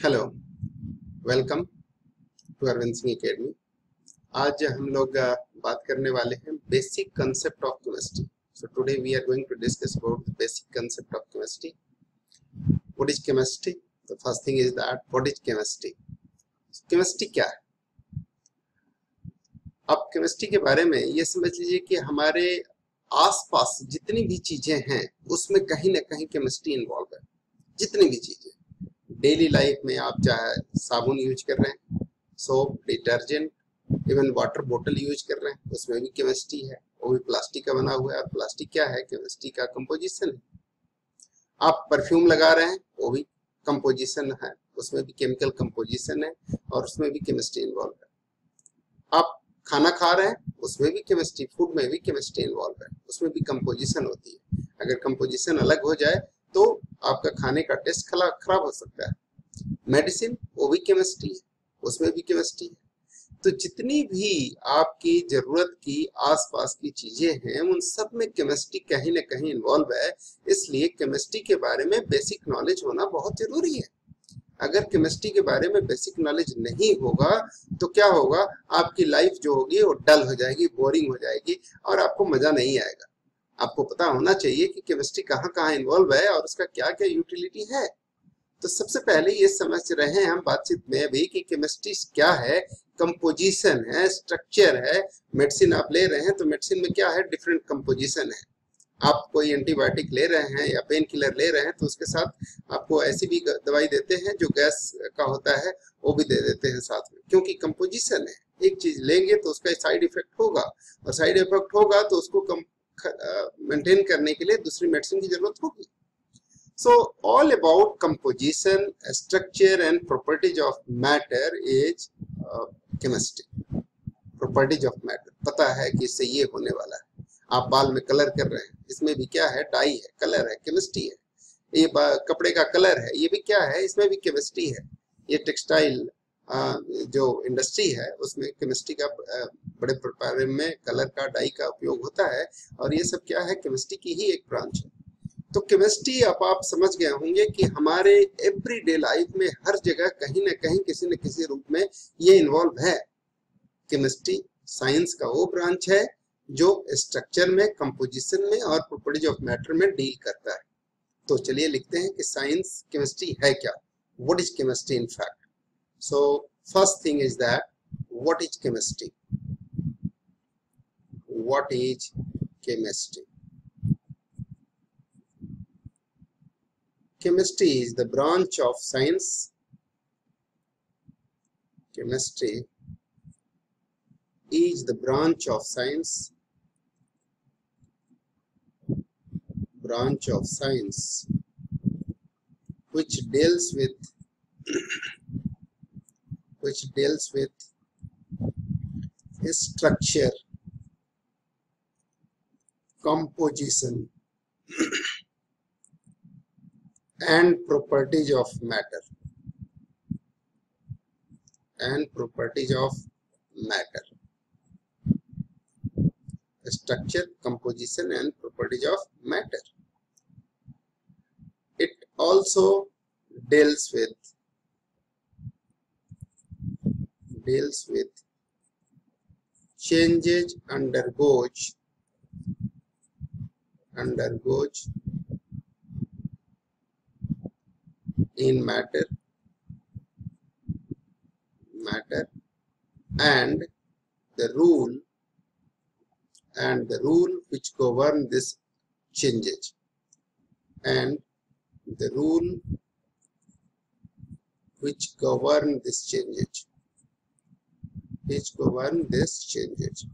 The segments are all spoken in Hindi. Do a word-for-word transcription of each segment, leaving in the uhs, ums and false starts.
Hello, welcome to Arvind Singh academy. आज हम लोग अ, बात करने वाले हैं basic concept of chemistry. So today we are going to discuss about the basic concept of chemistry. What is chemistry? The first thing is that what is chemistry. Chemistry क्या है? अब केमिस्ट्री के बारे में ये समझ लीजिए कि हमारे आसपास जितनी भी चीजें हैं उसमें कहीं ना कहीं केमिस्ट्री इन्वॉल्व है। जितनी भी चीजें डेली लाइफ में, आप चाहे साबुन यूज कर रहे हैं, सोप, डिटर्जेंट, इवन वाटर बोतल यूज कर रहे हैं, उसमें भी केमिस्ट्री है। वो भी प्लास्टिक का बना हुआ है। और प्लास्टिक क्या है? केमिस्ट्री का कंपोजिशन है। आप परफ्यूम लगा रहे हैं, वो भी कंपोजिशन है, उसमें भी केमिकल कंपोजिशन है और उसमें भी केमिस्ट्री इन्वॉल्व है। आप खाना खा रहे हैं, उसमें भी केमिस्ट्री, फूड में भी केमिस्ट्री इन्वॉल्व है, उसमें भी कंपोजिशन होती है। अगर कंपोजिशन अलग हो जाए तो आपका खाने का टेस्ट खराब हो सकता है। मेडिसिन, वो भी केमिस्ट्री है, उसमें भी केमिस्ट्री है। तो जितनी भी आपकी जरूरत की आसपास की चीजें हैं उन सब में केमिस्ट्री कहीं ना कहीं इन्वॉल्व है। इसलिए केमिस्ट्री के बारे में बेसिक नॉलेज होना बहुत जरूरी है। अगर केमिस्ट्री के बारे में बेसिक नॉलेज नहीं होगा तो क्या होगा? आपकी लाइफ जो होगी वो डल हो जाएगी, बोरिंग हो जाएगी और आपको मजा नहीं आएगा। आपको पता होना चाहिए कि केमिस्ट्री कहाँ कहाँ इन्वॉल्व है और उसका क्या क्या यूटिलिटी है। तो सबसे पहले ये समझ रहे हैं हम बातचीत में भी कि केमिस्ट्री क्या है। कंपोजिशन है, स्ट्रक्चर है। मेडिसिन आप ले रहे हैं तो मेडिसिन में क्या है? डिफरेंट कंपोजिशन है। आप कोई एंटीबायोटिक ले रहे हैं या पेन किलर ले रहे हैं तो उसके साथ आपको ऐसी भी दवाई देते हैं जो गैस का होता है, वो भी दे देते हैं साथ में, क्योंकि कंपोजिशन है। एक चीज लेंगे तो उसका साइड इफेक्ट होगा और साइड इफेक्ट होगा तो उसको कम मेंटेन करने के लिए दूसरी मेडिसिन की जरूरत होगी। So all about composition, structure and properties of matter is uh, chemistry. Properties of matter, पता है कि इससे ये होने वाला है। आप बाल में कलर कर रहे हैं, इसमें भी क्या है? डाई है, कलर है, केमिस्ट्री है। ये कपड़े का कलर है, ये भी क्या है? इसमें भी केमिस्ट्री है। ये टेक्सटाइल जो इंडस्ट्री है उसमें केमिस्ट्री का बड़े प्रकार में कलर का, डाई का उपयोग होता है और ये सब क्या है? केमिस्ट्री की ही एक ब्रांच है। तो केमिस्ट्री अब आप समझ गए होंगे कि हमारे एवरीडे लाइफ में हर जगह कहीं ना कहीं किसी न किसी रूप में ये इन्वॉल्व है। केमिस्ट्री साइंस का वो ब्रांच है जो स्ट्रक्चर में, कंपोजिशन में और प्रॉपर्टीज ऑफ मैटर में डील करता है। तो चलिए लिखते हैं कि साइंस केमिस्ट्री है क्या। What is chemistry in fact? So first thing is that what is chemistry. What is chemistry? Chemistry is the branch of science. Chemistry is the branch of science. Branch of science which deals with which deals with structure, composition and properties of matter and properties of matter structure, composition and properties of matter. It also deals with deals with changes undergoes undergoes in matter matter and the rule and the rule which govern this changes and the rule which govern this changes which govern this changes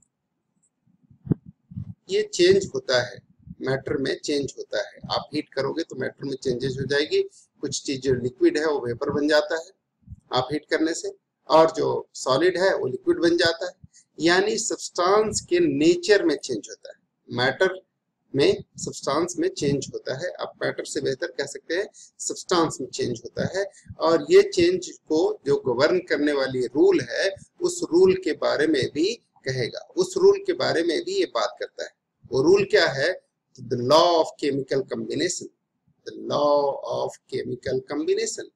ये चेंज होता है, मैटर में चेंज होता है। आप हीट करोगे तो मैटर में चेंजेस हो जाएगी। कुछ चीज जो लिक्विड है वो वेपर बन जाता है आप हीट करने से, और जो सॉलिड है वो लिक्विड बन जाता है। यानी सब्सटेंस के नेचर में चेंज होता है, मैटर में सब्सटेंस में चेंज होता है। आप मैटर से बेहतर कह सकते हैं सब्सटेंस में चेंज होता है। और ये चेंज को जो गवर्न करने वाली रूल है उस रूल के बारे में भी कहेगा, उस रूल के बारे में भी ये बात करता है। वो रूल क्या है? The law of chemical combination. The law of chemical combination.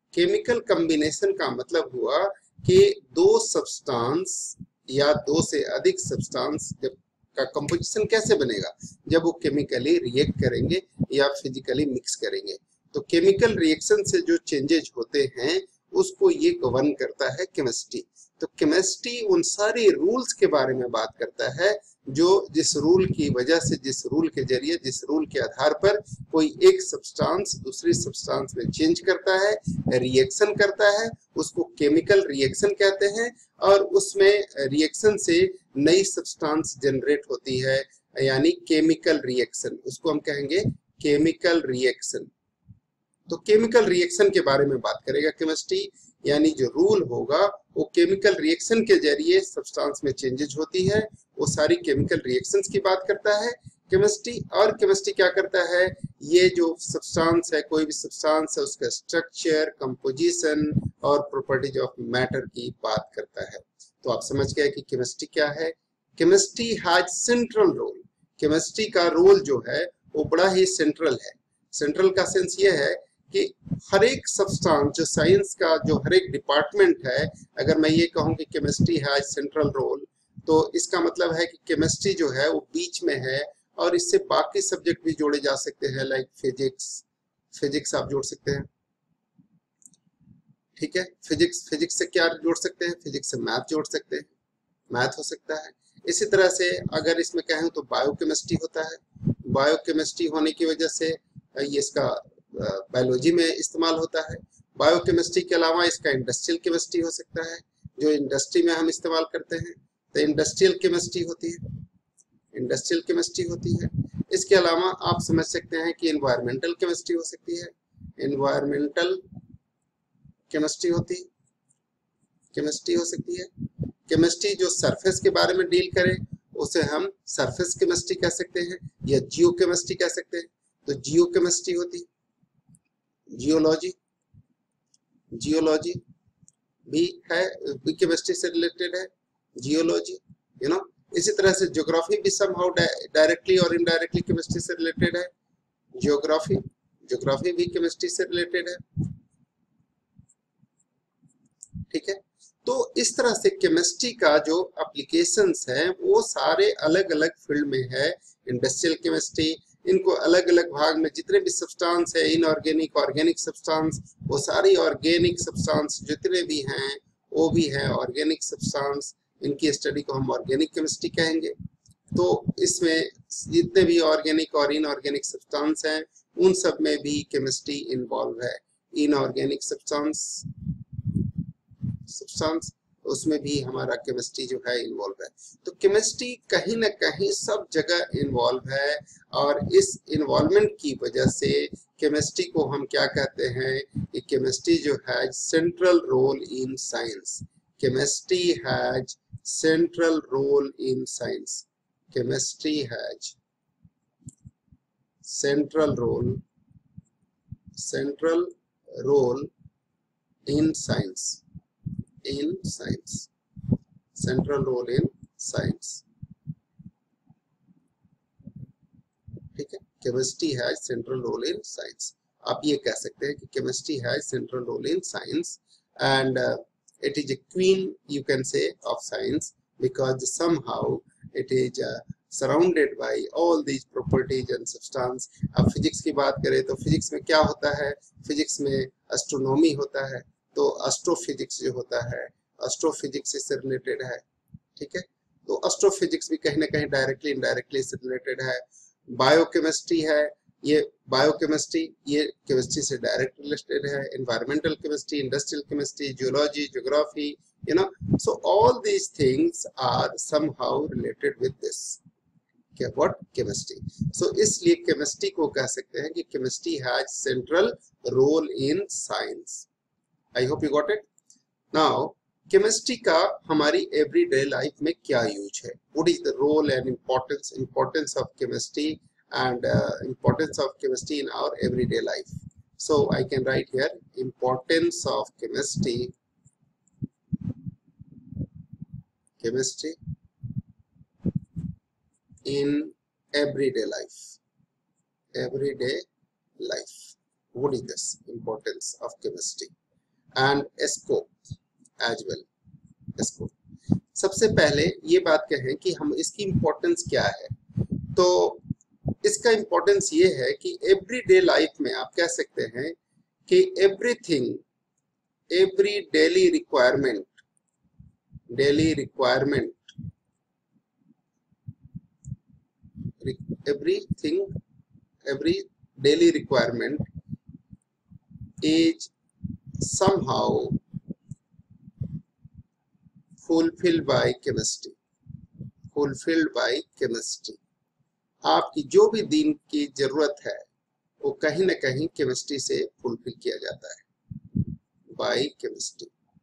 Chemical combination का मतलब हुआ कि दो सब्सटेंस या दो से अधिक सब्सटेंस जब का कंपोजिशन कैसे बनेगा, जब वो केमिकली रिएक्ट करेंगे या फिजिकली मिक्स करेंगे। तो केमिकल रिएक्शन से जो चेंजेज होते हैं उसको ये गवर्न करता है केमिस्ट्री। तो केमिस्ट्री उन सारी रूल्स के बारे में बात करता है जो जिस रूल की वजह से, जिस रूल के जरिए, जिस रूल के आधार पर कोई एक सब्सटेंस दूसरी सब्सटेंस में चेंज करता है, रिएक्शन करता है, उसको केमिकल रिएक्शन कहते हैं। और उसमें रिएक्शन से नई सब्सटेंस जनरेट होती है, यानी केमिकल रिएक्शन, उसको हम कहेंगे केमिकल रिएक्शन। तो केमिकल रिएक्शन के बारे में बात करेगा केमिस्ट्री, यानी जो रूल होगा वो केमिकल रिएक्शन के जरिए सब्सटेंस में चेंजेज होती है, वो सारी केमिकल रिएक्शंस की बात करता है केमिस्ट्री। और केमिस्ट्री क्या करता है, ये जो सब्सटेंस है, कोई भी सब्सटेंस है, उसका स्ट्रक्चर, कंपोजिशन और प्रॉपर्टीज ऑफ मैटर की बात करता है। तो आप समझ गए कि केमिस्ट्री क्या है। Chemistry has central role. Chemistry का रोल जो है वो बड़ा ही सेंट्रल है। सेंट्रल का सेंस ये है कि हर एक सब्सटेंस, जो साइंस का जो हर एक डिपार्टमेंट है, अगर मैं ये कहूँ कि केमिस्ट्री हैज सेंट्रल रोल, तो इसका मतलब है कि केमिस्ट्री जो है वो बीच में है और इससे बाकी सब्जेक्ट भी जोड़े जा सकते हैं, लाइक फिजिक्स। फिजिक्स आप जोड़ सकते हैं, ठीक है। फिजिक्स फिजिक्स से क्या जोड़ सकते हैं, फिजिक्स से मैथ जोड़ सकते हैं, मैथ हो सकता है। इसी तरह से अगर इसमें कहें तो बायोकेमिस्ट्री होता है। बायोकेमिस्ट्री होने की वजह से ये इसका बायोलॉजी में इस्तेमाल होता है। बायोकेमिस्ट्री के अलावा इसका इंडस्ट्रियल केमिस्ट्री हो सकता है, जो इंडस्ट्री में हम इस्तेमाल करते हैं, तो इंडस्ट्रियल केमिस्ट्री होती है, इंडस्ट्रियल केमिस्ट्री होती है। इसके अलावा आप समझ सकते हैं कि एनवायरमेंटल केमिस्ट्री हो सकती है, एनवायरमेंटल केमिस्ट्री होती केमिस्ट्री हो सकती है। केमिस्ट्री जो सरफेस के बारे में डील करे उसे हम सरफेस केमिस्ट्री कह सकते हैं या जियो केमिस्ट्री कह सकते हैं, तो जियो केमिस्ट्री होती। जियोलॉजी जियोलॉजी भी है, भी केमिस्ट्री से रिलेटेड है, जियोलॉजी, यू नो। इसी तरह से ज्योग्राफी भी समहाउ डायरेक्टली और इनडायरेक्टली केमिस्ट्री से रिलेटेड है। ज्योग्राफी ज्योग्राफी भी केमिस्ट्री से रिलेटेड है, ठीक है। तो इस तरह से केमिस्ट्री का जो एप्लीकेशंस है वो सारे अलग अलग फील्ड में है। इंडस्ट्रियल केमिस्ट्री, इनको अलग अलग भाग में जितने भी सब्सटेंस है, इनऑर्गेनिक, ऑर्गेनिक सब्सटेंस, वो सारी ऑर्गेनिक सब्सटेंस जितने भी हैं वो भी है ऑर्गेनिक सब्सटेंस। इनकी स्टडी को हम ऑर्गेनिक केमिस्ट्री कहेंगे। तो इसमें जितने भी ऑर्गेनिक और इनऑर्गेनिक सब्सटेंस हैं उन सब में भी केमिस्ट्री इन्वॉल्व है। इनऑर्गेनिक सब्सटेंस सब्सटेंस उसमें भी हमारा केमिस्ट्री जो है इन्वॉल्व है। तो केमिस्ट्री कहीं ना कहीं सब जगह इन्वॉल्व है और इस इन्वॉल्वमेंट की वजह से केमिस्ट्री को हम क्या कहते हैं कि केमिस्ट्री जो है central role in science. Chemistry has central role in science. Chemistry has central role central role in science in science, central role in science, ठीक है। Chemistry has central role in science. आप ये कह सकते हैं कि chemistry has central role in science and it is a queen, you can say, of science because somehow it is uh, surrounded by all these properties and substance. अब फिजिक्स की बात करें तो फिजिक्स में क्या होता है, फिजिक्स में एस्ट्रोनॉमी होता है, तो एस्ट्रोफिजिक्स जो होता है एस्ट्रोफिजिक्स से रिलेटेड है, ठीक है। तो एस्ट्रोफिजिक्स भी कहीं ना कहीं डायरेक्टली इनडायरेक्टली से रिलेटेड है। बायोकेमिस्ट्री है, ये बायोकेमिस्ट्री ये केमिस्ट्री से डायरेक्ट रिलेटेड है। Environmental chemistry, industrial chemistry, geology, geography, you know, so all these things are somehow related with this what chemistry. So इसलिए केमिस्ट्री को कह सकते हैं कि chemistry has central role in science. I hope you got it. Now chemistry का हमारी एवरीडे लाइफ में क्या यूज है, what is the role and importance importance of chemistry and uh, importance of chemistry in our everyday life. So I can write here importance of chemistry chemistry in everyday life. Everyday life. What is this importance of chemistry? and scope as well. scope. सबसे पहले ये बात कहें कि हम इसकी इम्पोर्टेंस क्या है, तो इसका इम्पोर्टेंस ये है कि एवरीडे लाइफ में आप कह सकते हैं कि everything, every daily requirement, daily requirement, everything, every daily requirement is somehow fulfilled by chemistry, fulfilled by chemistry. आपकी जो भी दिन की जरूरत है वो कहीं ना कहीं केमिस्ट्री से फुलफिल किया जाता है, बाय केमिस्ट्री,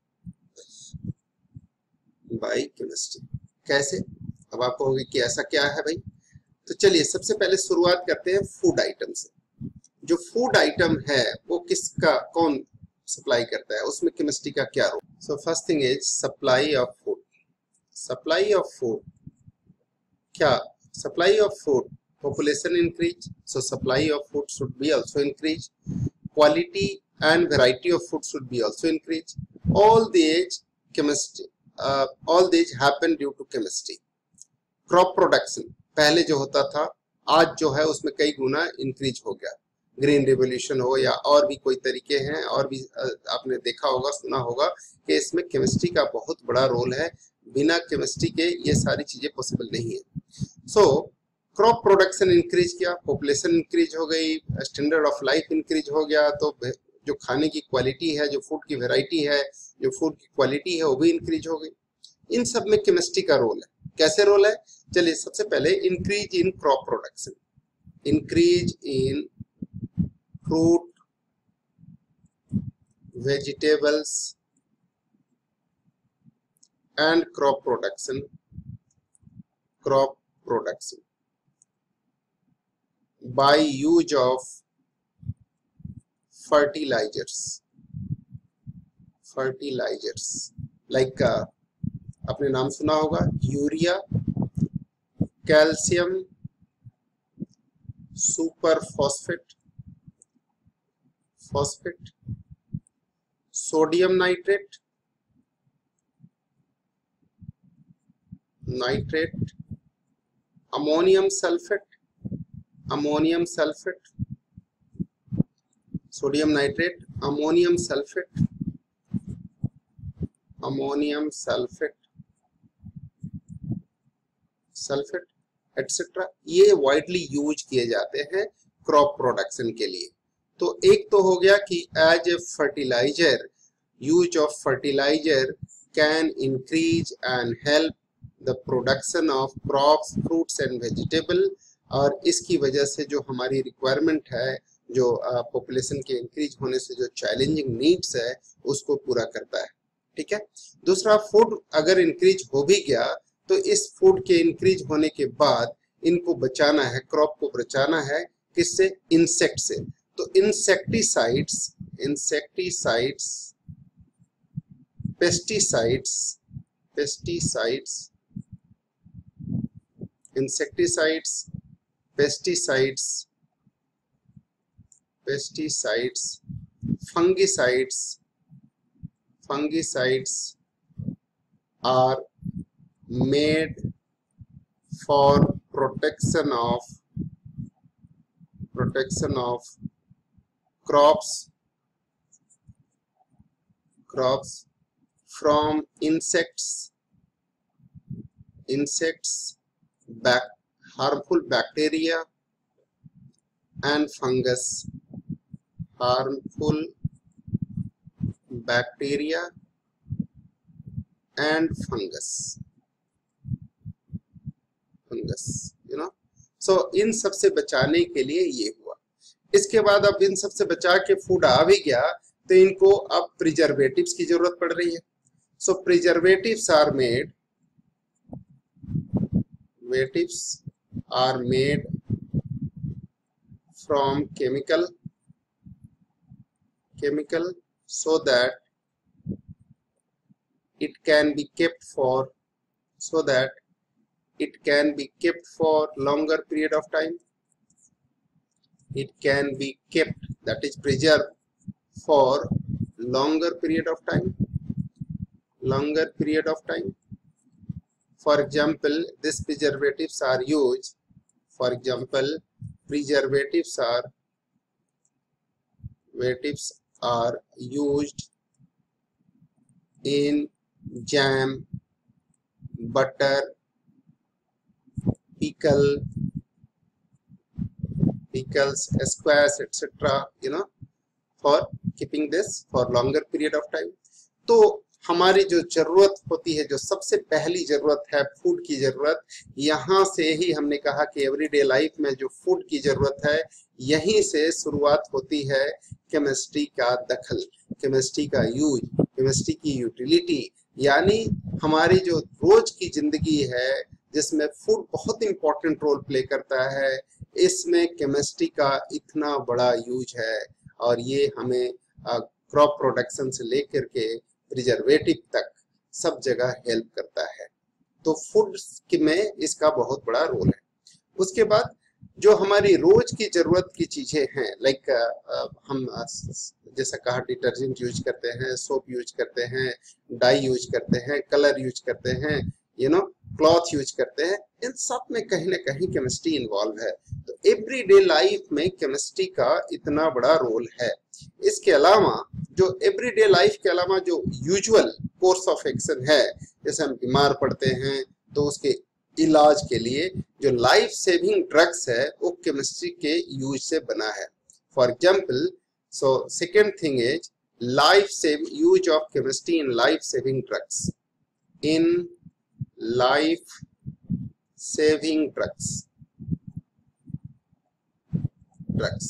बाय केमिस्ट्री। कैसे? अब आप कहोगे कि ऐसा क्या है भाई, तो चलिए सबसे पहले शुरुआत करते हैं फूड आइटम से। जो फूड आइटम है वो किसका, कौन सप्लाई करता है, उसमें केमिस्ट्री का क्या role? So first thing is supply of food. Supply of food क्या? Supply of food, population increase, so supply of food should be also increase, quality and variety of food should be also increase. All these chemistry, uh, all these happen due to chemistry. Crop production पहले जो होता था आज जो है उसमें कई गुना इंक्रीज हो गया। ग्रीन रिवोल्यूशन हो या और भी कोई तरीके हैं, और भी आपने देखा होगा, सुना होगा कि इसमें केमिस्ट्री का बहुत बड़ा रोल है। बिना केमिस्ट्री के ये सारी चीजें पॉसिबल नहीं है। सो क्रॉप प्रोडक्शन इंक्रीज किया, पॉपुलेशन इंक्रीज हो गई, स्टैंडर्ड ऑफ लाइफ इंक्रीज हो गया, तो जो खाने की क्वालिटी है, जो फूड की वेराइटी है, जो फूड की क्वालिटी है वो भी इंक्रीज हो गई। इन सब में केमिस्ट्री का रोल है। कैसे रोल है? चलिए सबसे पहले increase in crop production, increase in fruit, vegetables and crop production, crop production by use of fertilizers, fertilizers like uh, आपने नाम सुना होगा urea, calcium, super phosphate, phosphate, sodium nitrate, nitrate, ammonium sulphate, ammonium sulphate, sodium nitrate, ammonium sulphate, ammonium sulphate, sulphate etcetera, ये वाइडली यूज किए जाते हैं क्रॉप प्रोडक्शन के लिए। तो एक तो हो गया कि as a fertiliser, use of fertiliser can increase and help the production of crops, fruits and vegetable, और इसकी वजह से जो हमारी रिक्वायरमेंट है, जो पॉपुलेशन के इंक्रीज होने से जो चैलेंजिंग नीड्स है, उसको पूरा करता है। ठीक है। दूसरा, फूड अगर इंक्रीज हो भी गया तो इस फूड के इंक्रीज होने के बाद इनको बचाना है, क्रॉप को बचाना है, किससे? इंसेक्ट से। तो insecticides, insecticides, pesticides, pesticides, insecticides, pesticides, pesticides, fungicides, fungicides are made for protection of protection of crops crops from insects insects bac harmful bacteria and fungus harmful bacteria and fungus fungus you know so इन सब से बचाने के लिए ये हुआ। इसके बाद अब इन सब से बचा के फूड आ भी गया तो इनको अब प्रिजर्वेटिव्स की जरूरत पड़ रही है। सो प्रिजर्वेटिव्स आर मेड वेटिव्स are made from chemical chemical so that it can be kept for so that it can be kept for longer period of time, it can be kept, that is preserved for longer period of time, longer period of time. For example, these preservatives are used, for example, preservatives are, preservatives are used in jam, butter, pickle, pickles, squash, et cetera. You know, for keeping this for longer period of time. तो हमारी जो जरूरत होती है, जो सबसे पहली जरूरत है फूड की जरूरत, यहाँ से ही हमने कहा कि एवरीडे लाइफ में जो फूड की जरूरत है, यहीं से शुरुआत होती है केमिस्ट्री का दखल, केमिस्ट्री का यूज, केमिस्ट्री की यूटिलिटी। यानी हमारी जो रोज की जिंदगी है जिसमें फूड बहुत इंपॉर्टेंट रोल प्ले करता है, इसमें केमिस्ट्री का इतना बड़ा यूज है और ये हमें क्रॉप प्रोडक्शन से लेकर के प्रिजर्वेटिव तक सब जगह हेल्प करता है। तो फूड में इसका बहुत बड़ा रोल है। उसके बाद जो हमारी रोज की जरूरत की चीजें हैं, लाइक हम जैसा कहा डिटर्जेंट यूज करते हैं, सोप यूज करते हैं, डाई यूज करते हैं, कलर यूज करते हैं, यू नो क्लॉथ यूज करते हैं, इन सब में कहीं ना कहीं केमिस्ट्री इन्वॉल्व है। तो एवरीडे लाइफ में केमिस्ट्री का इतना बड़ा रोल है। इसके अलावा जो एवरीडे लाइफ के अलावा जो यूजुअल कोर्स ऑफ एक्शन है, जैसे हम बीमार पड़ते हैं तो उसके इलाज के लिए जो लाइफ सेविंग ड्रग्स है वो केमिस्ट्री के यूज से बना है। For example, so second thing is life save use of chemistry in life saving drugs, in life saving drugs drugs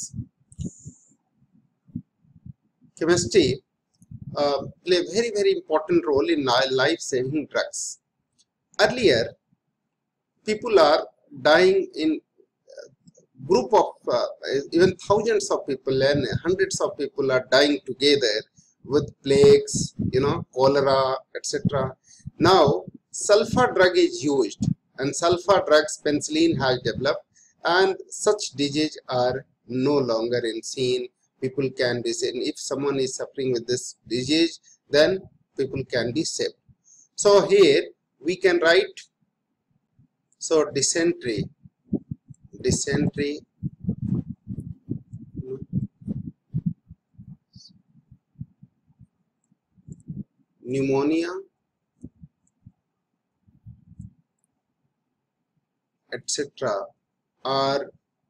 chemistry uh, play a very very important role in life saving drugs. Earlier people are dying in group of uh, even thousands of people and hundreds of people are dying together with plagues, you know, cholera, etc. Now sulfur drug is used, and sulfur drugs penicillin has developed, and such disease are no longer in seen. People can be seen. If someone is suffering with this disease, then people can be saved. So here we can write, so dysentery, dysentery, pneumonia, et cetera are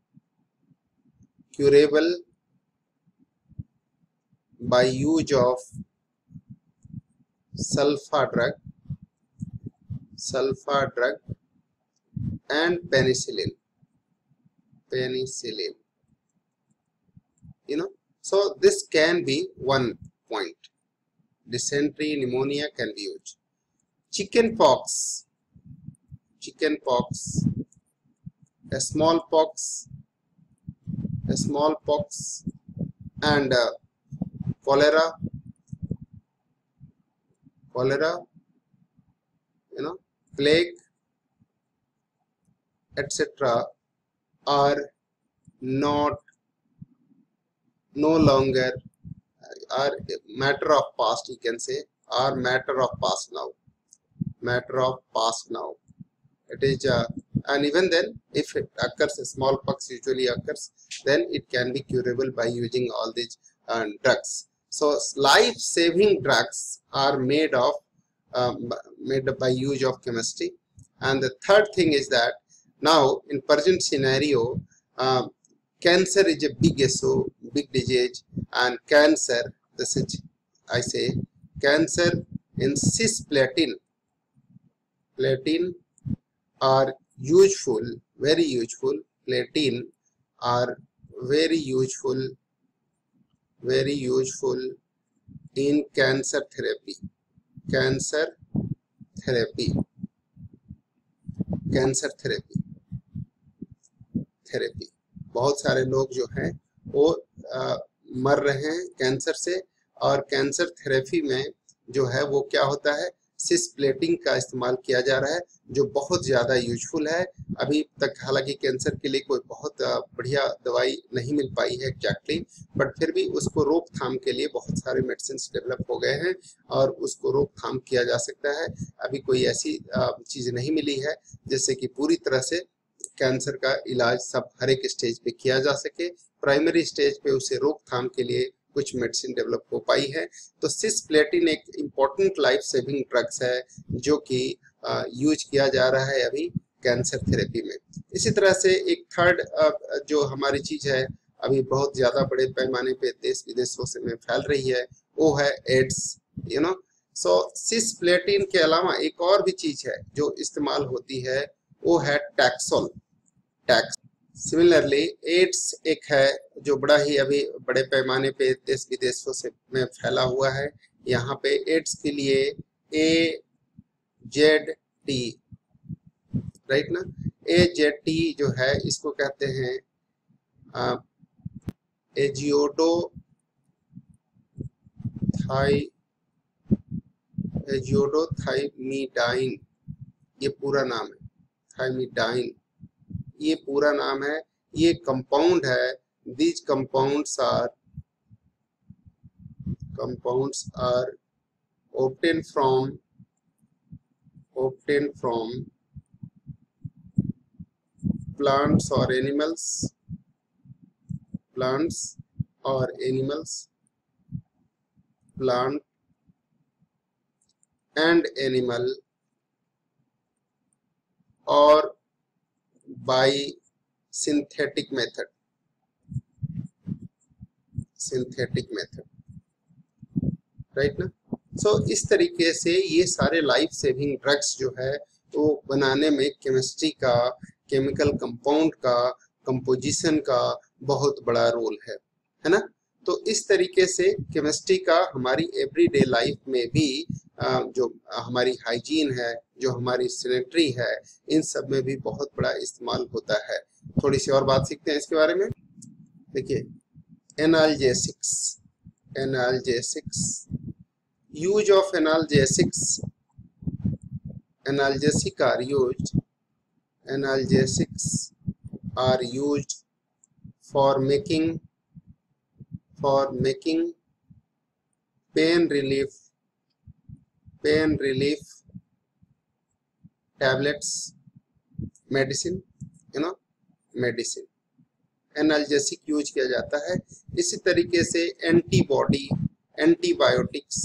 curable by use of sulfur drug, sulfur drug and penicillin, penicillin. You know, so this can be one point. Dysentery, pneumonia can be used. Chicken pox, chicken pox, a smallpox, a smallpox, and uh, cholera, cholera, you know, plague, et cetera are not, no longer, are matter of past. You can say are matter of past now, matter of past now. It is uh, and even then, if it occurs, smallpox usually occurs, then it can be curable by using all these uh, drugs. So life-saving drugs are made of um, made by use of chemistry. And the third thing is that now in present scenario, um, cancer is a big issue, big disease, and cancer, this is, I say, cancer in cisplatin, platin are useful, very useful, platin are very useful, very useful in cancer therapy, cancer therapy, cancer therapy, therapy. बहुत सारे लोग जो हैं वो आ, मर रहे हैं कैंसर से, और कैंसर थेरेपी में जो है वो क्या होता है, सिस्प्लेटिन का इस्तेमाल किया जा रहा है, जो बहुत ज़्यादा यूजफुल है। अभी तक हालांकि कैंसर के लिए कोई बहुत बढ़िया दवाई नहीं मिल पाई है एग्जैक्टली, बट फिर भी उसको रोकथाम के लिए बहुत सारे मेडिसिन डेवलप हो गए हैं और उसको रोकथाम किया जा सकता है। अभी कोई ऐसी चीज़ नहीं मिली है जिससे कि पूरी तरह से कैंसर का इलाज सब हर एक स्टेज पे किया जा सके। प्राइमरी स्टेज पे उसे रोकथाम के लिए कुछ मेडिसिन डेवलप हो पाई है। तो सिस्प्लेटिन एक इम्पॉर्टेंट लाइफ सेविंग ड्रग्स है जो कि यूज किया जा रहा है अभी कैंसर थेरेपी में। इसी तरह से एक थर्ड जो हमारी चीज है अभी बहुत ज्यादा बड़े पैमाने पे देश विदेशों से में फैल रही है, वो है AIDS, you know. So cisplatin के अलावा एक और भी चीज है जो इस्तेमाल होती है, वो है टैक्सोल। टैक्स सिमिलरली एड्स एक है जो बड़ा ही अभी बड़े पैमाने पे देश विदेशों से में फैला हुआ है। यहाँ पे एड्स के लिए ए जेड टी, राइट ना, ए जेड टी जो है इसको कहते हैं एजियोडो थाई एजियोडोथाइमिडाइन, ये पूरा नाम है, थाइमिडाइन ये पूरा नाम है। ये कंपाउंड है, these compounds are compounds are obtained from obtained from plants or animals plants or animals plant and animal or by synthetic method synthetic method, right ना। सो so, इस तरीके से ये सारे लाइफ सेविंग ड्रग्स जो है वो बनाने में केमिस्ट्री का, केमिकल कंपाउंड का, कंपोजिशन का बहुत बड़ा रोल है, है ना। तो इस तरीके से केमिस्ट्री का हमारी एवरीडे लाइफ में भी जो हमारी हाइजीन है, जो हमारी सैनिटरी है, इन सब में भी बहुत बड़ा इस्तेमाल होता है। थोड़ी सी और बात सीखते हैं इसके बारे में। देखिए, analgesics analgesics use of analgesics analgesic are used analgesics are used for making for making pain relief pain relief tablets, medicine, you know, medicine analgesic use किया जाता है। इसी तरीके से antibody antibiotics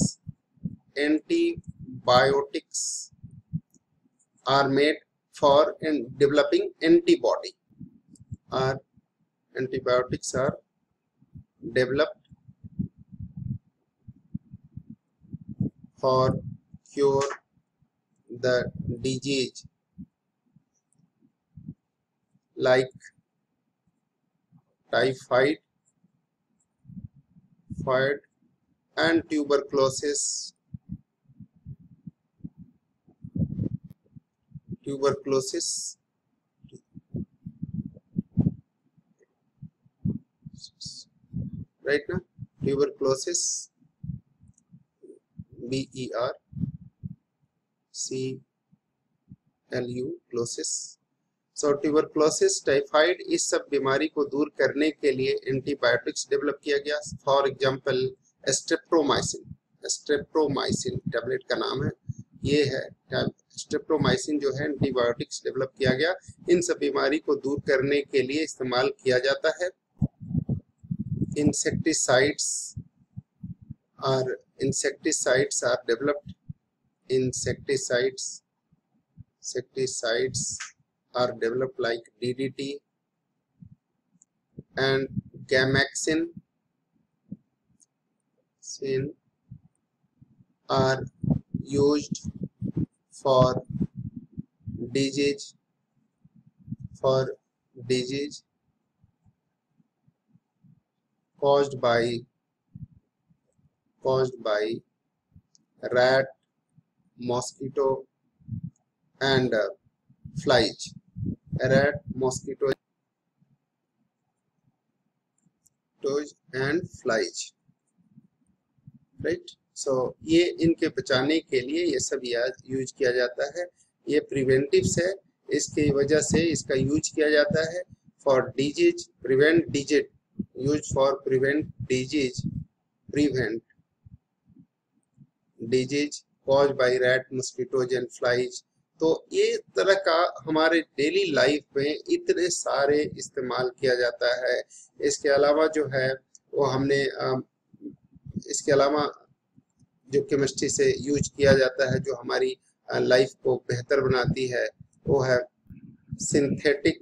antibiotics are made for in developing antibody or antibiotics are developed for cure the disease like typhoid typhoid and tuberculosis tuberculosis right now tuberculosis B E R C L U क्लोसिस। सो ट्यूबरक्लोसिस, टाइफाइड, इस सब बीमारी को दूर करने के लिए एंटीबायोटिक्स डेवलप किया गया। For example streptomycin streptomycin tablet का नाम है, ये है स्ट्रेप्टोमाइसिन जो है एंटीबायोटिक्स डेवलप किया गया। इन सब बीमारी को दूर करने के लिए इस्तेमाल किया जाता है। इंसेक्टिसाइड्स और insecticides are developed insecticides insecticides are developed like D D T and Gamaxin are used for disease for disease caused by caused by rat, mosquito and uh, flies. Rat, mosquito and flies, right? So so, ये इनके बचाने के लिए ये सब यूज किया जाता है। ये प्रिवेंटिव्स है, इसकी वजह से इसका यूज किया जाता है for disease, prevent disease, use for prevent disease, prevent disease cause by rat, mosquitoes and flies. तो ये तरह का हमारे डेली लाइफ में इतने सारे इस्तेमाल किया जाता है। इसके अलावा जो है वो हमने इसके अलावा जो केमिस्ट्री से यूज किया जाता है, जो हमारी लाइफ को बेहतर बनाती है, वो है synthetic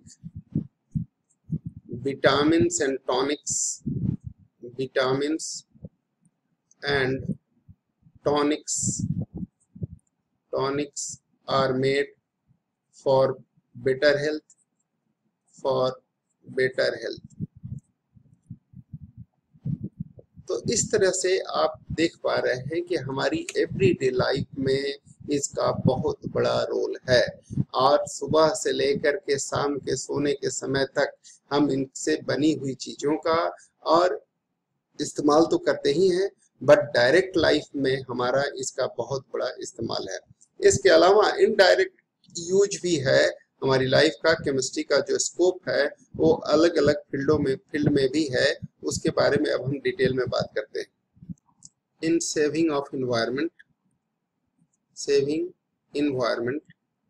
vitamins and tonics. Vitamins and tonics tonics are made for better health, for better health. तो इस तरह से आप देख पा रहे हैं कि हमारी एवरीडे लाइफ में इसका बहुत बड़ा रोल है, और सुबह से लेकर के शाम के सोने के समय तक हम इनसे बनी हुई चीजों का और इस्तेमाल तो करते ही हैं, बट डायरेक्ट लाइफ में हमारा इसका बहुत बड़ा इस्तेमाल है। इसके अलावा इनडायरेक्ट यूज भी है हमारी लाइफ का। केमिस्ट्री का जो स्कोप है वो अलग अलग फील्डों में फील्ड में भी है, उसके बारे में अब हम डिटेल में बात करते हैं। In saving of environment, saving environment,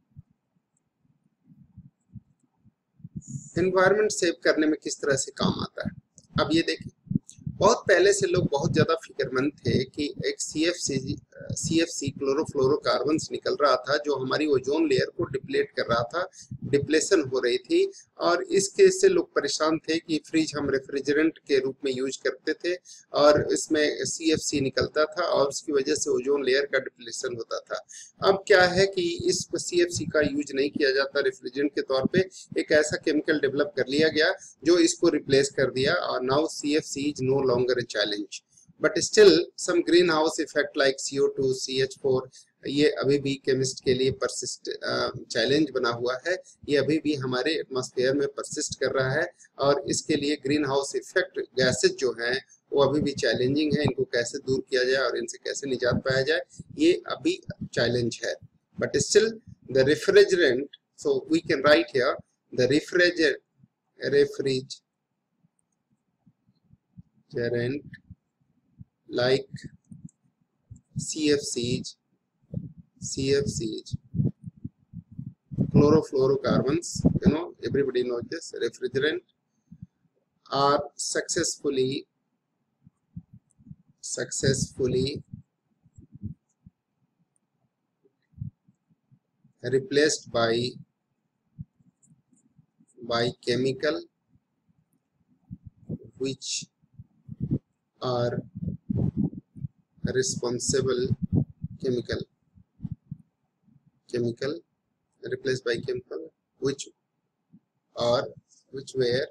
environment save करने में किस तरह से काम आता है। अब ये देखिए, बहुत पहले से लोग बहुत ज्यादा फिक्रमंद थे कि एक C F C C F C chlorofluorocarbons निकल रहा था, जो हमारी ओजोन लेयर को डिप्लेट कर रहा था, डिप्लेशन हो रही थी, और इसके से लोग परेशान थे कि फ्रिज हम रेफ्रिजरेंट के रूप में यूज करते थे और इसमें सी एफ सी निकलता था और उसकी वजह से ओजोन लेयर का डिप्लेशन होता था। अब क्या है कि इस सी एफ सी का यूज नहीं किया जाता रेफ्रिजरेंट के तौर पे, एक ऐसा केमिकल डेवलप कर लिया गया जो इसको रिप्लेस कर दिया, और now C F C is no longer a challenge, but still some greenhouse effect like C O two, C H four ये अभी भी केमिस्ट के लिए परसिस्ट चैलेंज बना हुआ है। ये अभी भी हमारे एटमॉस्फेयर में परसिस्ट कर रहा है, और इसके लिए ग्रीन हाउस इफेक्ट गैसेज जो हैं वो अभी भी चैलेंजिंग है। इनको कैसे दूर किया जाए और इनसे कैसे निजात पाया जाए, ये अभी चैलेंज है। But still the refrigerant, so we can write here the refrigerant refrigerant gerant like C F Cs, C F Cs, chlorofluorocarbons, you know, everybody knows this, refrigerant, are successfully successfully replaced by by chemical which are responsible chemical chemical replaced by chemical which are which were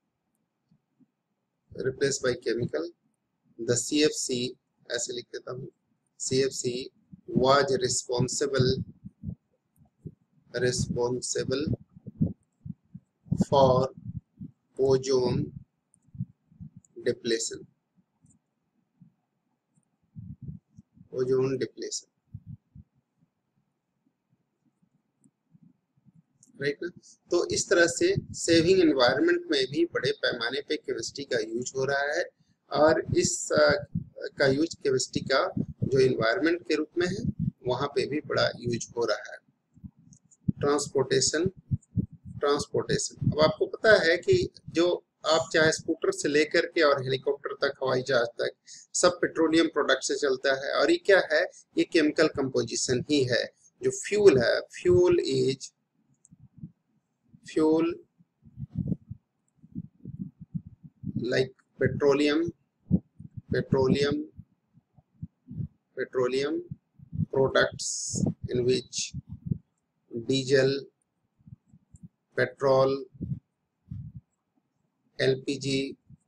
replaced by chemical. The C F C, ऐसे लिख देता हूँ, C F C was responsible responsible for ozone depletion, ozone depletion, right ना। तो इस तरह से सेविंग एनवायरनमेंट में भी बड़े पैमाने पे केमिस्ट्री का यूज हो रहा है, और इस का यूज केमिस्ट्री का जो एनवायरनमेंट के रूप में है वहां पे भी बड़ा यूज हो रहा है। ट्रांसपोर्टेशन, ट्रांसपोर्टेशन अब आपको पता है कि जो आप चाहे स्कूटर से लेकर के और हेलीकॉप्टर तक, हवाई जहाज तक, सब पेट्रोलियम प्रोडक्ट से चलता है। और ये क्या है, ये केमिकल कंपोजिशन ही है। जो फ्यूल है, fuel is fuel like petroleum petroleum petroleum products in which diesel, petrol, L P G,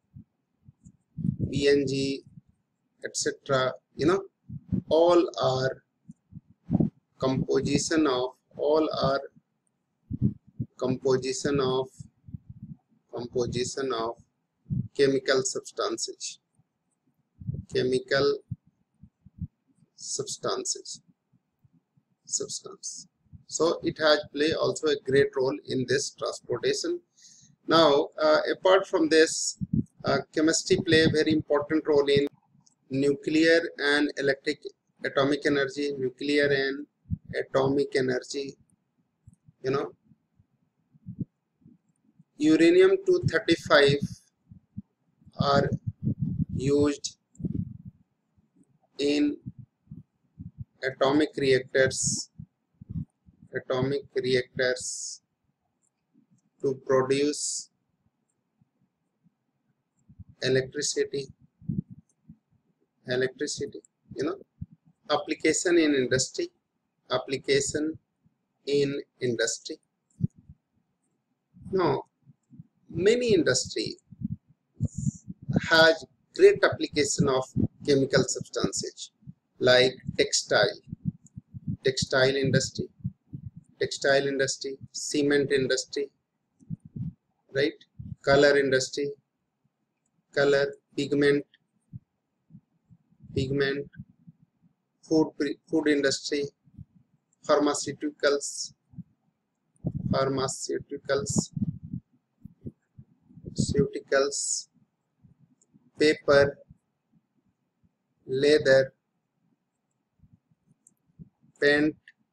P N G, et cetera. You know, all are composition of all are composition of composition of chemical substances, chemical substances substance. So it has play also a great role in this transportation. Now uh, apart from this, uh, chemistry play a very important role in nuclear and electric atomic energy, nuclear and atomic energy. You know, uranium two thirty-five are used in atomic reactors atomic reactors to produce electricity electricity you know application in industry application in industry Now many industry has great application of chemical substances like textile textile industry textile industry cement industry, right? Color industry, color, pigment pigment food food industry, pharmaceuticals pharmaceuticals pharmaceuticals paper, leather, paint,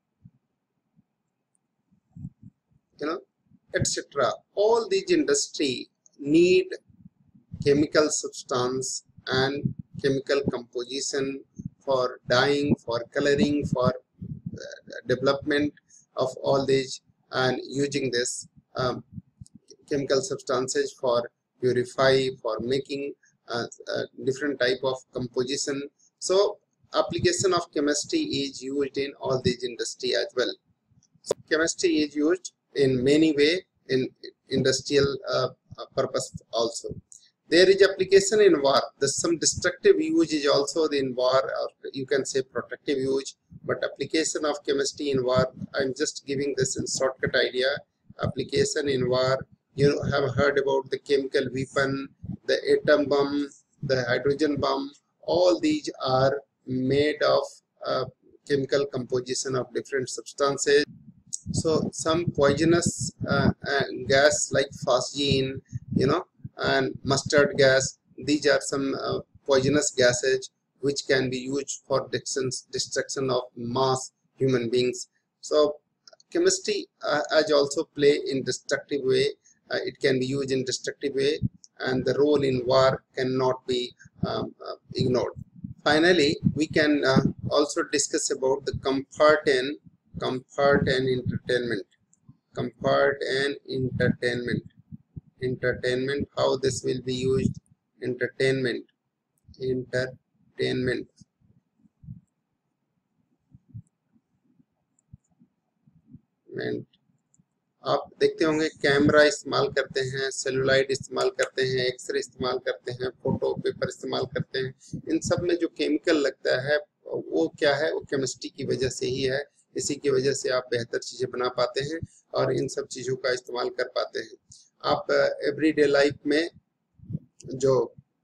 you know, et cetera. All these industry need chemical substance and chemical composition for dyeing, for coloring, for uh, development of all these, and using this um, chemical substances for purify, for making uh, uh, different type of composition. So application of chemistry is used in all these industry as well. So chemistry is used in many way in industrial uh, purpose also. There is application in war. There's some destructive use is also in war, or you can say protective use, but application of chemistry in war, I'm just giving this in shortcut idea. Application in war, you know, have heard about the chemical weapon, the atom bomb, the hydrogen bomb. All these are made of uh, chemical composition of different substances. So some poisonous uh, uh, gas like phosgene, you know, and mustard gas, these are some uh, poisonous gases which can be used for destruction of mass human beings. So chemistry uh, has also play in destructive way. Uh, it can be used in destructive way, and the role in war cannot be um, uh, ignored. Finally, we can uh, also discuss about the comfort and comfort and entertainment. Comfort and entertainment. Entertainment, how this will be used. Entertainment. Entertainment. आप देखते होंगे कैमरा इस्तेमाल करते हैं, सेलुलाइड इस्तेमाल करते हैं, एक्सरे इस्तेमाल करते हैं, फोटो पेपर इस्तेमाल करते हैं. इन सब में जो केमिकल लगता है वो क्या है, वो केमिस्ट्री की वजह से ही है. इसी की वजह से आप बेहतर चीजें बना पाते हैं और इन सब चीजों का इस्तेमाल कर पाते हैं. आप एवरीडे लाइफ में जो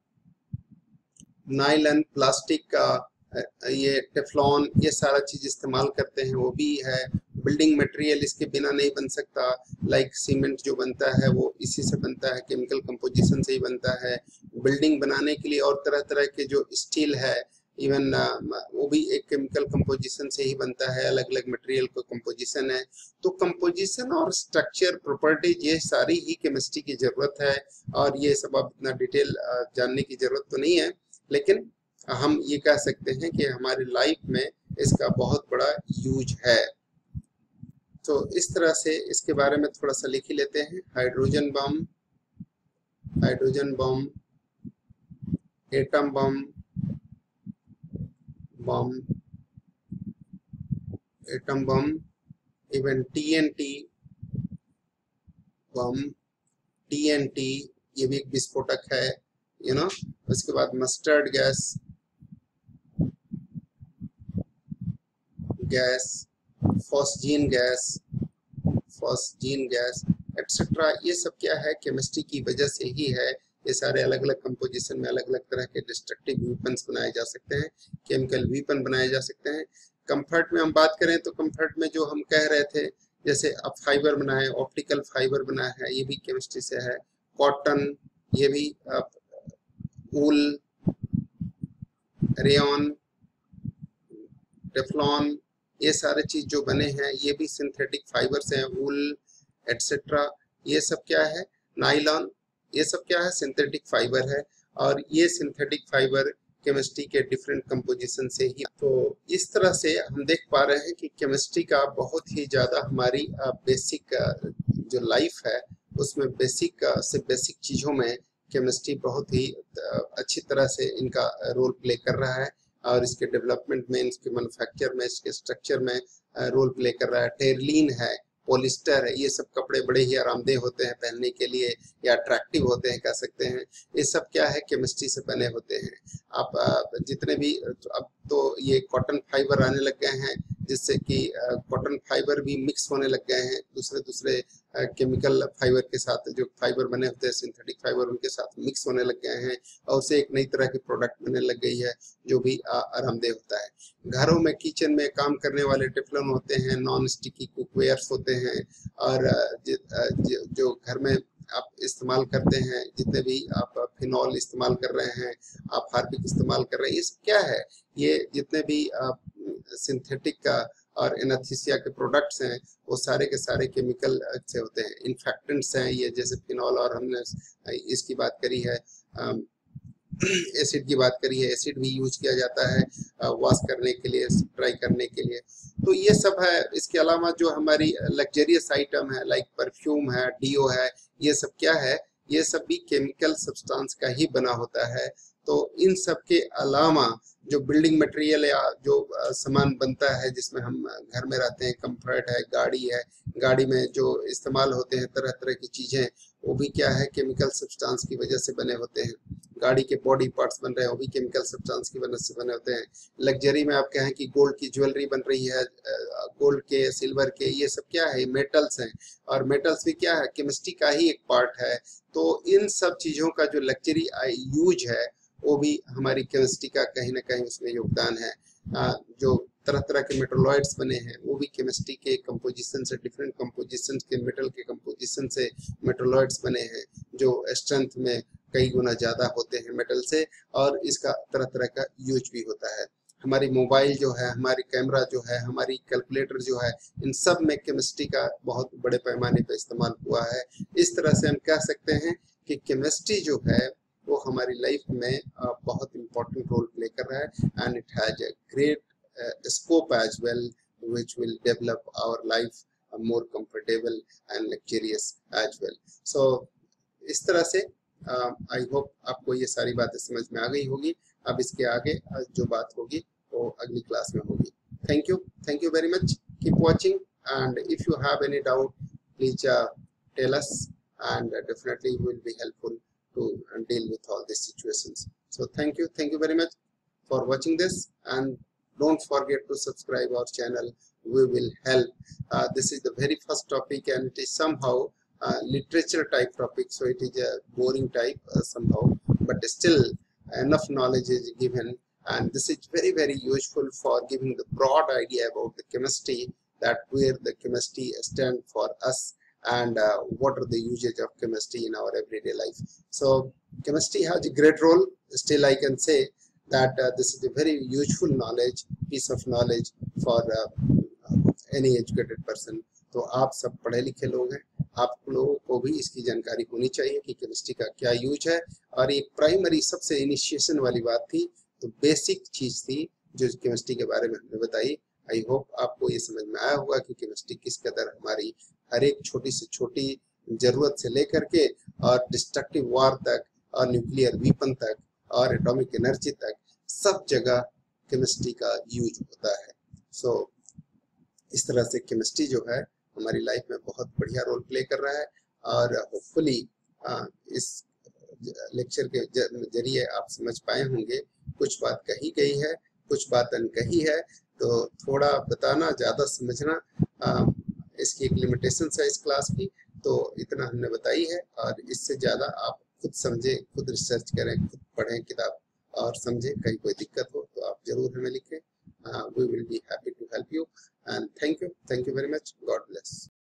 नायलॉन, प्लास्टिक का, ये टेफ्लॉन, ये सारा चीज इस्तेमाल करते हैं, वो भी है. बिल्डिंग मटेरियल इसके बिना नहीं बन सकता. लाइक सीमेंट जो बनता है वो इसी से बनता है, केमिकल कंपोजिशन से ही बनता है. बिल्डिंग बनाने के लिए और तरह तरह के जो स्टील है, इवन वो भी एक केमिकल कंपोजिशन से ही बनता है, अलग अलग मटेरियल का कंपोजिशन है. तो कंपोजिशन और स्ट्रक्चर, प्रॉपर्टीज, ये सारी ही केमिस्ट्री की जरूरत है. और ये सब अब इतना डिटेल जानने की जरूरत तो नहीं है, लेकिन हम ये कह सकते हैं कि हमारी लाइफ में इसका बहुत बड़ा यूज है. तो इस तरह से इसके बारे में थोड़ा सा लिख ही लेते हैं. Hydrogen bomb, hydrogen bomb, atom bomb, bomb, atom bomb, even TNT bomb, TNT ये भी एक विस्फोटक है, यू नो. उसके बाद mustard gas gas phosgene gas phosgene gas etcetera. ये सब क्या है, केमिस्ट्री की वजह से ही है. ये सारे अलग अलग कंपोजिशन में अलग अलग तरह के डिस्ट्रक्टिव वीपन्स बनाए जा सकते हैं, केमिकल वीपन बनाए जा सकते हैं। कंफर्ट में हम बात करें तो कंफर्ट में जो हम कह रहे थे, जैसे अब फाइबर बनाए, ऑप्टिकल फाइबर बनाया है, ये भी केमिस्ट्री से है। कॉटन, ये भी वूल, रेयन, टेफ्लॉन, ये सारे चीज जो बने हैं ये भी सिंथेटिक फाइबर से हैं। वूल एटसेट्रा, ये सब क्या है, नाइलॉन, ये सब क्या है, सिंथेटिक फाइबर है। और ये सिंथेटिक फाइबर केमिस्ट्री के डिफरेंट कंपोजिशन से ही। तो इस तरह से हम देख पा रहे हैं कि केमिस्ट्री का बहुत ही ज़्यादा हमारी बेसिक जो लाइफ है उसमें बेसिक से बेसिक चीज़ों में केमिस्ट्री बहुत ही अच्छी तरह से इनका रोल प्ले कर रहा है, और इसके डेवलपमेंट में, इसके मैन्युफैक्चर में, इसके स्ट्रक्चर में रोल प्ले कर रहा है। टेरलिन है, पॉलिस्टर है, ये सब कपड़े बड़े ही आरामदेह होते हैं पहनने के लिए, या अट्रैक्टिव होते हैं कह सकते हैं। ये सब क्या है, केमिस्ट्री से बने होते हैं। आप जितने भी, अब तो ये कॉटन फाइबर आने लग गए हैं, जिससे कि कॉटन फाइबर भी मिक्स होने लग गए हैं दूसरे दूसरे केमिकल फाइबर के साथ। जो फाइबर बने होते हैं सिंथेटिक फाइबर, उनके साथ मिक्स होने लग गए हैं, और उससे एक नई तरह की प्रोडक्ट बनने लग गई है जो भी आरामदेह होता है। घरों में, किचन में काम करने वाले टेफ्लॉन होते हैं, नॉन स्टिकी कुकवेयर्स होते हैं, और जो घर में आप इस्तेमाल करते हैं, जितने भी आप फिनॉल इस्तेमाल कर रहे हैं, आप हार्पिक इस्तेमाल कर रहे हैं, ये सब क्या है, ये जितने भी सिंथेटिक का और एनास्थीसिया के प्रोडक्ट्स हैं वो सारे के सारे केमिकल से होते हैं, इन्फेक्टेंट्स हैं ये, जैसे फिनॉल, और हमने इसकी बात करी है, एसिड की बात करी है, एसिड भी यूज किया जाता है वॉश करने के लिए, ड्राई करने के लिए। तो ये सब है। इसके अलावा जो हमारी लग्जरियस आइटम है, लाइक परफ्यूम है, डीओ है, ये सब क्या है, ये सब भी केमिकल सब्सटेंस का ही बना होता है। तो इन सब के अलावा जो बिल्डिंग मटेरियल या जो सामान बनता है जिसमें हम घर में रहते हैं, कंफर्ट है, गाड़ी है, गाड़ी में जो इस्तेमाल होते हैं तरह तरह की चीज़ें, वो भी क्या है, केमिकल सब्सटेंस की वजह से बने होते हैं। गाड़ी के बॉडी पार्ट्स बन रहे हैं वो भी केमिकल सब्सटेंस की वजह से बने होते हैं। लग्जरी में आप कहें कि गोल्ड की ज्वेलरी बन रही है, गोल्ड के, सिल्वर के, ये सब क्या है, मेटल्स हैं, और मेटल्स भी क्या है, केमिस्ट्री का ही एक पार्ट है। तो इन सब चीज़ों का जो लग्जरी यूज है वो भी हमारी केमिस्ट्री का कहीं ना कहीं उसमें योगदान है। आ, जो तरह तरह के मेटलॉइड्स बने हैं वो भी केमिस्ट्री के कंपोजिशन से, डिफरेंट कंपोजिशन के मेटल के कंपोजिशन से मेटलॉइड्स बने हैं, जो स्ट्रेंथ में कई गुना ज़्यादा होते हैं मेटल से, और इसका तरह तरह का यूज भी होता है। हमारी मोबाइल जो है, हमारी कैमरा जो है, हमारी कैलकुलेटर जो है, इन सब में केमिस्ट्री का बहुत बड़े पैमाने पर इस्तेमाल हुआ है। इस तरह से हम कह सकते हैं कि केमिस्ट्री जो है वो हमारी लाइफ में बहुत इम्पोर्टेंट रोल प्ले कर रहा है, and it has a great scope as well which will develop our life more comfortable and luxurious as well. So इस तरह से आई uh, होप आपको ये सारी बातें समझ में आ गई होगी। अब इसके आगे जो बात होगी वो अगली क्लास में होगी। Thank you, thank you very much, keep watching, and if you have any doubt please tell us, and definitely will be helpful to deal with all these situations. So thank you, thank you very much for watching this, and don't forget to subscribe our channel. We will help. Uh, this is the very first topic, and it is somehow uh, literature type topic, so it is a boring type uh, somehow, but still enough knowledge is given, and this is very very useful for giving the broad idea about the chemistry, that where the chemistry stand for us, and uh, what are the usage of chemistry in our everyday life. So chemistry has a great role. Still I can say that uh, this is a very useful knowledge, piece of knowledge for uh, any educated person. तो आप सब पढ़े लिखे लोग हैं, आप लोगों को भी इसकी जानकारी होनी चाहिए कि केमिस्ट्री का क्या यूज है। और एक प्राइमरी सबसे इनिशिएशन वाली बात थी, तो बेसिक चीज थी जो केमिस्ट्री के बारे में हमने बताई। आई होप आपको ये समझ में आया होगा कि केमिस्ट्री किस कदर हमारी हर एक छोटी से छोटी जरूरत से लेकर के और डिस्ट्रक्टिव वार तक और न्यूक्लियर वीपन तक और एटॉमिक एनर्जी तक सब जगह केमिस्ट्री का यूज होता है। सो so, इस तरह से केमिस्ट्री जो है हमारी लाइफ में बहुत बढ़िया रोल प्ले कर रहा है, और होपफुली इस लेक्चर के जरिए आप समझ पाए होंगे। कुछ बात कही गई है, कुछ बात अनकही है, तो थोड़ा बताना, ज़्यादा समझना, आ, इसकी एक लिमिटेशन है इस क्लास की, तो इतना हमने बताई है, और इससे ज़्यादा आप खुद समझें, खुद रिसर्च करें, खुद पढ़ें किताब और समझें। कहीं कोई दिक्कत हो तो आप ज़रूर हमें लिखें। We will be happy to help you and thank you, thank you very much. God bless.